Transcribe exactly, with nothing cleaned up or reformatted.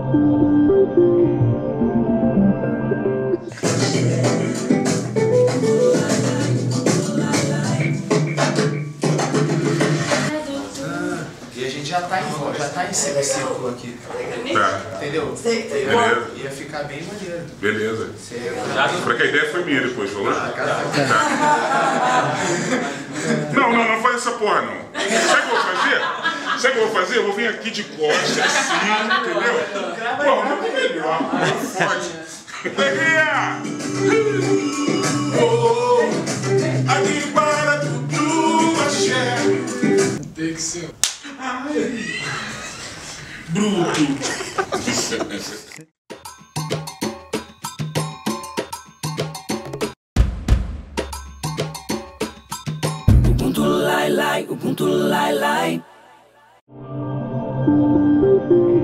E a gente já tá em volta, já tá em semicírculo aqui. Tá. Entendeu? Beleza. Ia ficar bem maneiro. Beleza. Você... Pra que a ideia foi minha depois, falou? Ah, cara, Não, não, não faz essa porra não. Sabe o que eu vou fazer? Sabe o que eu vou fazer? Eu vou vir aqui de costas, assim, entendeu? Pô, muito melhor. Fode. Alegria! Oh, aqui para tudo, axé. Tem que ser. Ai. Bruto. Ubuntu lai lai, Ubuntu lai lai.